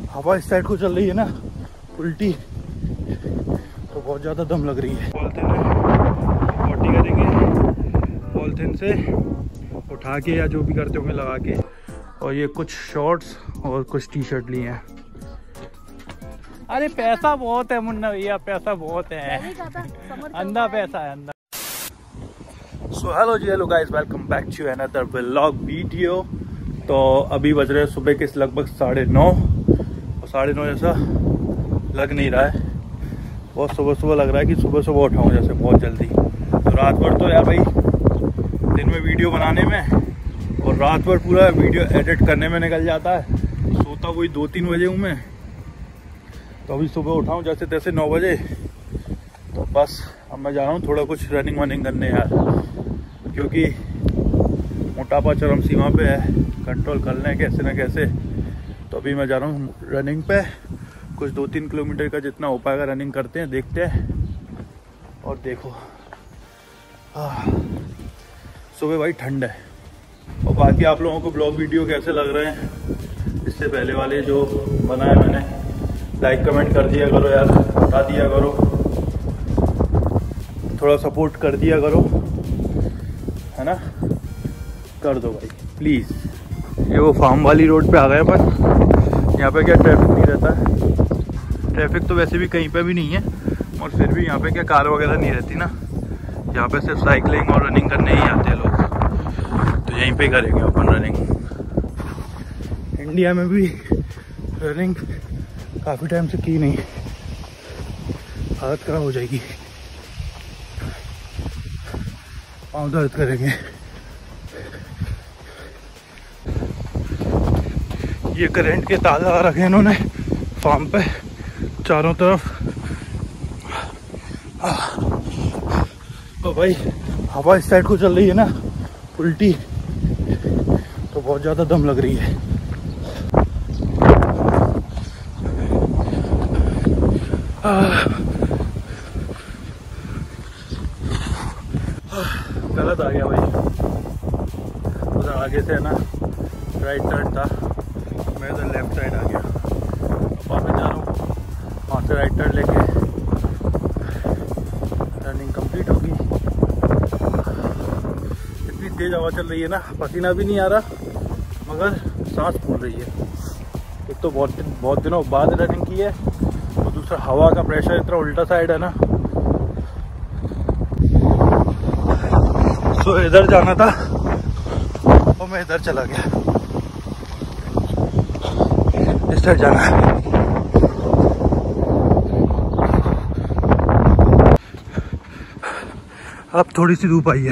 हवा इस साइड को चल रही है ना उल्टी, तो बहुत ज़्यादा दम लग रही है। पॉलिथीन में 40 करेंगे, पॉलिथीन से उठा के या जो भी करते होंगे लगा के। और ये कुछ शॉर्ट्स और कुछ टी शर्ट लिए हैं। अरे पैसा बहुत है मुन्ना भैया, पैसा बहुत है, अंधा पैसा है अंधा। So hello ji, hello guys, welcome back to another vlog video. तो अभी बज रहे हैं सुबह के लगभग 9:30 और 9:30 जैसा लग नहीं रहा है। बहुत सुबह लग रहा है कि सुबह उठाऊँ जैसे बहुत जल्दी। तो रात भर तो यार भाई दिन में वीडियो बनाने में और रात भर पूरा वीडियो एडिट करने में निकल जाता है। सोता वही 2-3 बजे हूँ मैं। तो अभी सुबह उठाऊँ जैसे तैसे 9 बजे। तो बस अब मैं जा रहा हूँ थोड़ा कुछ रनिंग वनिंग करने यार, क्योंकि मोटापा चरम सीमा पे है, कंट्रोल कर लें कैसे न कैसे। तो अभी मैं जा रहा हूँ रनिंग पे, कुछ 2-3 किलोमीटर का जितना हो पाएगा रनिंग करते हैं, देखते हैं। और देखो सुबह भाई ठंड है। और बाकी आप लोगों को ब्लॉग वीडियो कैसे लग रहे हैं, इससे पहले वाले जो बनाए मैंने, लाइक कमेंट कर दिया करो यार, बता दिया करो, थोड़ा सपोर्ट कर दिया करो, है ना, कर दो भाई प्लीज़। ये वो फार्म वाली रोड पे आ गए पर यहाँ पे क्या ट्रैफिक नहीं रहता है। ट्रैफिक तो वैसे भी कहीं पे भी नहीं है, और फिर भी यहाँ पे क्या कार वगैरह नहीं रहती ना। यहाँ पे सिर्फ साइकिलिंग और रनिंग करने ही आते हैं लोग, तो यहीं पे करेंगे अपन रनिंग। इंडिया में भी रनिंग काफ़ी टाइम से की नहीं, हालत खराब हो जाएगी, पाँव दर्द करेंगे। ये करंट के तार लगा रखे हैं इन्होंने फार्म पे चारों तरफ। तो भाई हवा इस साइड को चल रही है ना उल्टी, तो बहुत ज़्यादा दम लग रही है। गलत आ गया भाई, उधर आगे से है ना राइट साइड था, मैं इधर लेफ्ट साइड आ गया। अब वापस जा रहा हूँ, वहाँ से राइट साइड लेके रनिंग कंप्लीट होगी। इतनी तेज हवा चल रही है ना, पसीना भी नहीं आ रहा मगर सांस फूल रही है। एक तो बहुत दिनों बाद रनिंग की है, और दूसरा हवा का प्रेशर इतना उल्टा साइड है ना। तो इधर जाना था और मैं इधर चला गया, इस साइड जाना है। अब थोड़ी सी धूप आई है,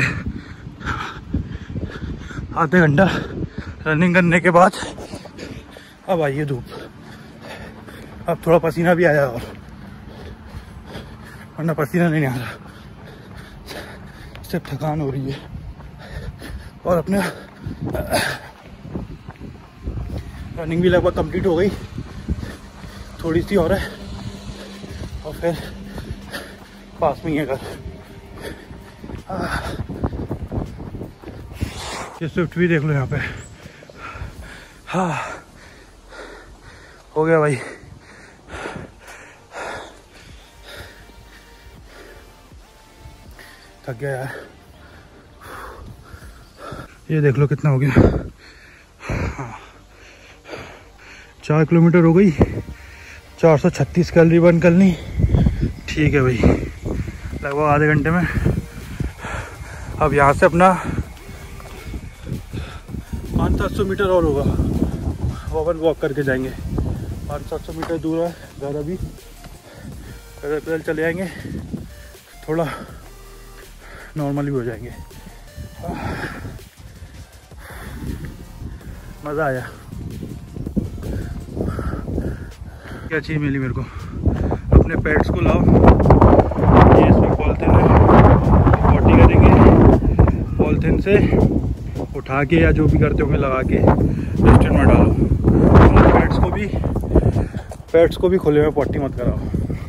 आधे घंटा रनिंग करने के बाद अब आई है धूप। अब थोड़ा पसीना भी आया, और वरना पसीना नहीं आ रहा, सिर्फ थकान हो रही है। और अपने रनिंग भी लगभग कंप्लीट हो गई, थोड़ी सी और है, और फिर पास में ही है घर। ये स्विफ्ट भी देख लो यहाँ पे। हाँ हो गया भाई। थक गया यार। ये देख लो कितना हो गया। हाँ 4 किलोमीटर हो गई, 436 कैलोरी बर्न करनी। ठीक है भाई, लगभग आधे घंटे में। अब यहाँ से अपना 500-700 मीटर और होगा, वापस वॉक करके जाएंगे। 500-700 मीटर दूर है घर, अभी पैदल चले जाएंगे, थोड़ा नॉर्मली हो जाएंगे। मज़ा आया। क्या चीज़ मिली मेरे को, अपने पेट्स को लाओ। ये इसमें पॉलिथीन है, 40 करेंगे, पॉलिथीन से उठा के या जो भी करते होंगे लगा के डस्टबिन में डालो। पेट्स को भी खुले में पॉटी मत कराओ।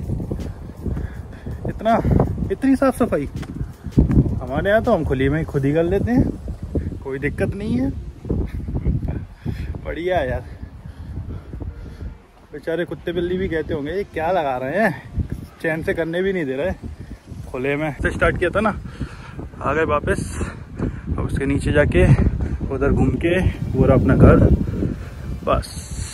इतनी साफ सफाई हमारे यहाँ तो हम खुली में खुद ही कर लेते हैं, कोई दिक्कत नहीं है। बढ़िया है यार। बेचारे कुत्ते बिल्ली भी कहते होंगे ये क्या लगा रहे हैं, चैन से करने भी नहीं दे रहे। खुले में से स्टार्ट किया था ना, आ गए वापस। अब उसके नीचे जाके उधर घूम के पूरा अपना घर, बस।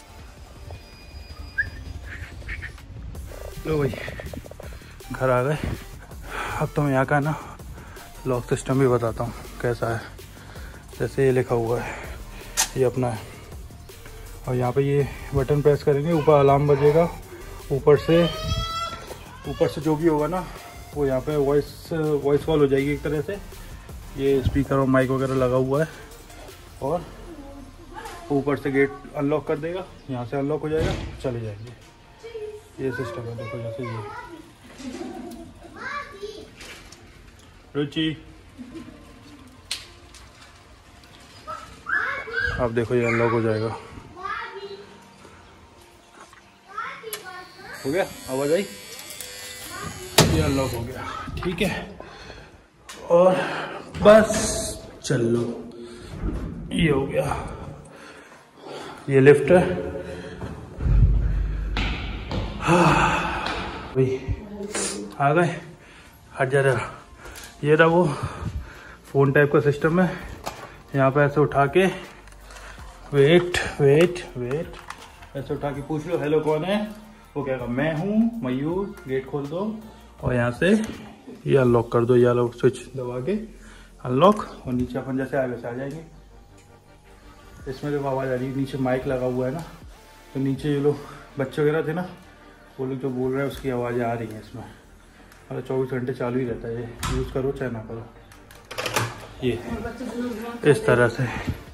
लो भाई घर आ गए। अब तो मैं यहाँ का ना लॉक सिस्टम भी बताता हूँ कैसा है। जैसे ये लिखा हुआ है, ये अपना है, और यहाँ पे ये बटन प्रेस करेंगे, ऊपर अलार्म बजेगा। ऊपर से जो भी होगा ना वो यहाँ पे वॉइस कॉल हो जाएगी एक तरह से। ये स्पीकर और माइक वगैरह लगा हुआ है, और ऊपर से गेट अनलॉक कर देगा, यहाँ से अनलॉक हो जाएगा, चले जाएंगे। ये सिस्टम है, देखो जैसे ये रुचि, अब देखो ये अनलॉक हो जाएगा। हो गया, आवाज आई, ये अनलॉक हो गया, ठीक है। और बस चलो, ये हो गया। ये लिफ्ट है। भाई आ गए, हट जा रहा। ये रहा वो फोन टाइप का सिस्टम है। यहाँ पे ऐसे उठा के वेट ऐसे उठा के पूछ लो हेलो कौन है, वो कहेगा मैं हूँ मयूर, गेट खोल दो, और यहाँ से ये अनलॉक कर दो, ये अनलॉक स्विच दबा के अनलॉक, और नीचे अपन जैसे आगे से आ जाएंगे। इसमें देखो आवाज़ आ रही है, नीचे माइक लगा हुआ है ना, तो नीचे ये लोग बच्चे वगैरह थे ना, वो लोग जो बोल रहे हैं उसकी आवाज़ें आ रही हैं इसमें। और 24 घंटे चालू ही रहता है, ये यूज़ करो चाहे ना करो। ये इस तरह से।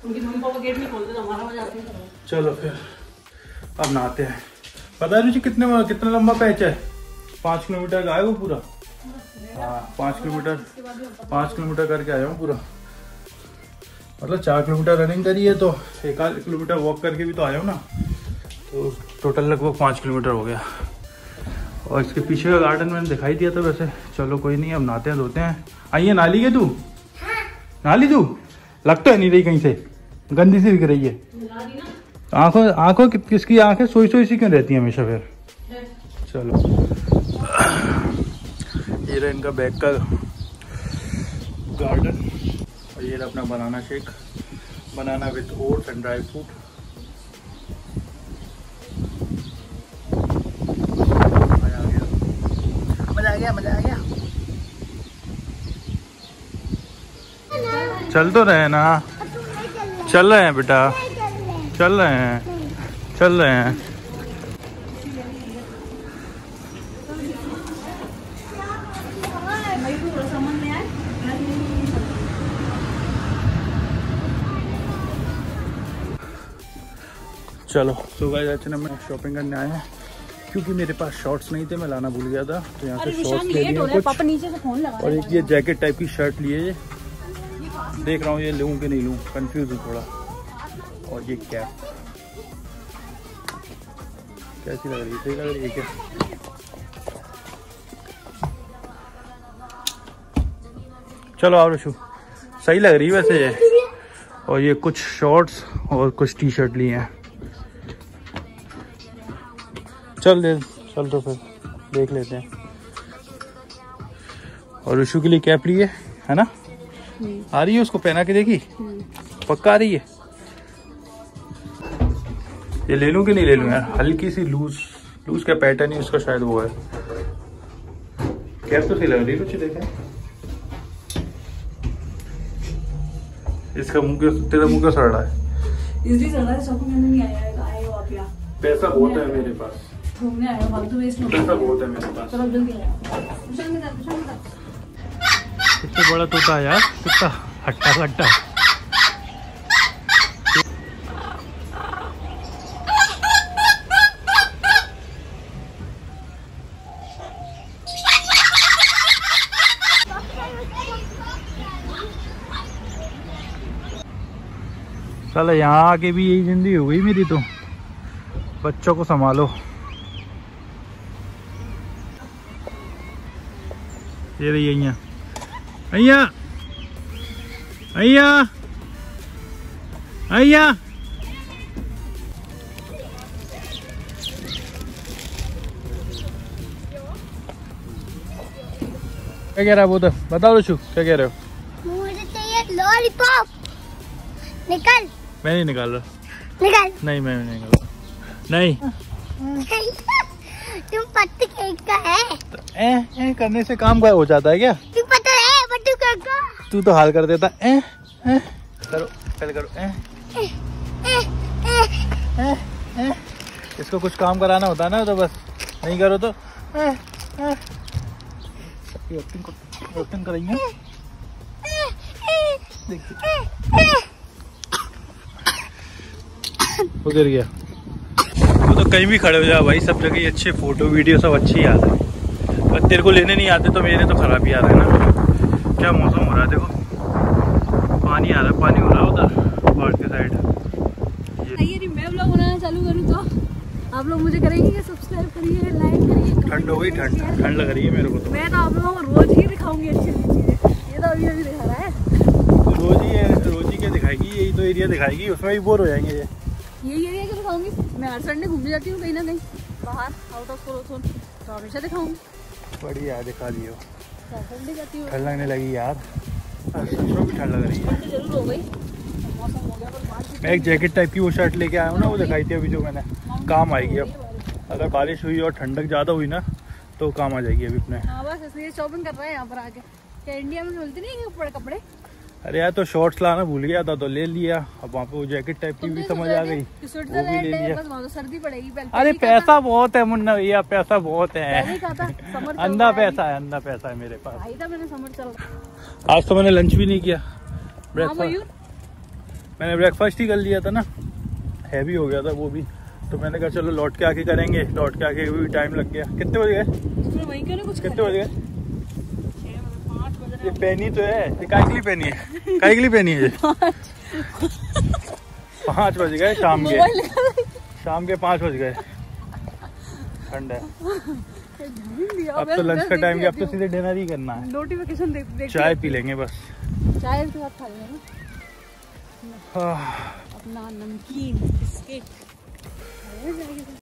चलो फिर अब नहाते हैं। पता है रुचि कितना लंबा पैच है? 5 किलोमीटर का है वो पूरा। हाँ 5 किलोमीटर करके आया हूँ पूरा। मतलब 4 किलोमीटर रनिंग करी है, तो 1 किलोमीटर वॉक करके भी तो आया हूँ ना, तो टोटल लगभग 5 किलोमीटर हो गया। और इसके पीछे का गार्डन मैंने दिखाई दिया था वैसे। चलो कोई नहीं, अब नहाते हैं धोते हैं। आइए, नाली के तू नाली तू लग तो है नहीं रही, कहीं से गंदी सी दिख रही है। आंखों किसकी आंखें सोई सी क्यों रहती है हमेशा फिर। चलो ये रहा इनका बैक का गार्डन, और ये रहा अपना banana shake, banana with oats and dry fruit. मजा आ गया। चल तो रहे ना, चल रहे हैं बेटा, चल रहे हैं। चलो तो गाइस आज मैं शॉपिंग करने आया हैं, क्योंकि मेरे पास शॉर्ट्स नहीं थे, मैं लाना भूल गया था, तो यहाँ से शॉर्ट्स ले लिए कुछ। पापा नीचे से फोन लगा, और एक ये जैकेट टाइप की शर्ट लिए, देख रहा हूँ ये लूँ कि नहीं लूँ, कंफ्यूज हूँ थोड़ा। और ये कैप कैसी लग रही है? सही लग रही है क्या? चलो आओ रशु, सही लग रही है वैसे ये। और ये कुछ शॉर्ट्स और कुछ टी शर्ट लिए हैं। चल तो फिर देख लेते हैं। और ऋषु के लिए कैप लिए है ना, आ रही है, उसको पहना के देखी, पक्का आ रही है। ये ले लूं कि नहीं ले लूं यार? हल्की सी लूज का पैटर्न ही उसका शायद वो है। कैप तो सही लग रही है रुचि, देखें इसका तेरा मुंह क्यों सड़ रहा है? इसलिए सड़ रहा है, सबको मैंने नहीं आएगा आप यहाँ। पैसा बहुत है मेरे पास, घूमने आया हूँ, फालतू वेस्ट मत। पैसा बहुत है मेरे पास। चलो जल्दी आया। कितना बड़ा तोता है यार, कितना हट्टा। चलो यहाँ आके भी यही जिंदगी हो गई मेरी, तो बच्चों को संभालो। ये रही अइया, क्या कह रहा है वो तो बताओ रुचु, क्या कह रहे हो? मुझे चाहिए लॉलीपॉप। निकल। मैं नहीं निकाल रहा। निकल। नहीं मैं नहीं निकाल रहा। नहीं तुम पत्ते केक का है तो ए करने से काम का हो जाता है क्या? तू पता है पत्ते केक का। तू तो हाल कर देता। करो पहले करो इसको कुछ काम कराना होता है ना, तो बस नहीं करो तो एक्टिंग करेंगे। देखिए वो गिर गया। वो तो कहीं भी खड़े हो जाए भाई, सब जगह अच्छे फोटो वीडियो सब अच्छी आते हैं। अगर तेरे को लेने नहीं आते तो मेरे तो खराब ही आ रहे हैं ना। क्या मौसम हो रहा है देखो, पानी आ रहा है, पानी हो रहा है उधर पहाड़ के साइड। ये मैं व्लॉग बनाना चालू करूँ तो आप लोग मुझे करेंगे कि सब्सक्राइब करिए, लाइक करिए। ठंड हो गई, ठंड लग रही है मेरे को तो। मैं तो आप लोगों को रोज ही दिखाऊंगी अच्छी अच्छी चीजें। ये तो अभी अभी दिखा रहा है। रोज ही क्या दिखाएगी, यही तो एरिया दिखाएगी, उसमें भी बोर हो जाएंगे ये एरिया क्यों दिखाऊंगी? मैं हर संडे घूमने जाती हूँ कहीं ना कहीं बाहर, आउट ऑफ कोलोथोन, तो हमेशा दिखाऊंगी। बढ़िया दिखा लियो। संडे जाती हूँ। ठंड लगने लगी यार, सच में भी ठंड लग रही है। ठंड जरूर हो गई, मौसम हो गया, पर बारिश। मैं एक जैकेट टाइप की वो शर्ट लेके आया हूँ ना, वो दिखाई थी अभी जो मैंने, काम आएगी अब। अगर बारिश हुई और ठंडक ज़्यादा हुई ना तो काम आ जाएगी अभी अपने। हाँ बस इसलिए शॉपिंग कर रहे हैं यहाँ पर आके। क्या इंडिया में मिलती नहीं है कपड़े? अरे यार तो शॉर्ट्स लाना भूल गया था तो ले लिया। अब वहाँ पे वो जैकेट टाइप की भी समझ आ गई, वो भी ले लिया। बस वहाँ तो सर्दी पड़ेगी पहले। अरे पैसा बहुत है मुन्ना भैया, पैसा बहुत है। अंधा पैसा है, अंधा पैसा है मेरे पास। भाई था मैंने समर चल। आज तो मैंने लंच भी नहीं किया, हाँ, ब्रेकफास्ट मैंने ब्रेकफास्ट ही कर लिया था ना, हैवी हो गया था वो भी। तो मैंने कहा चलो लौट के आके करेंगे, लौट के आके भी टाइम लग गया। कितने बज गए? कितने बज गए? ये पेनी तो है, ये काय के लिए पेनी है? काय के लिए पेनी है ये? 5 बज गए शाम के 5 बज गए। ठंड है अब तो लंच का टाइम, अब तो सीधे डिनर ही करना है। नोटिफिकेशन देख चाय पी लेंगे बस, चाय के साथ खा लेंगे ना अपना नमकीन बिस्किट।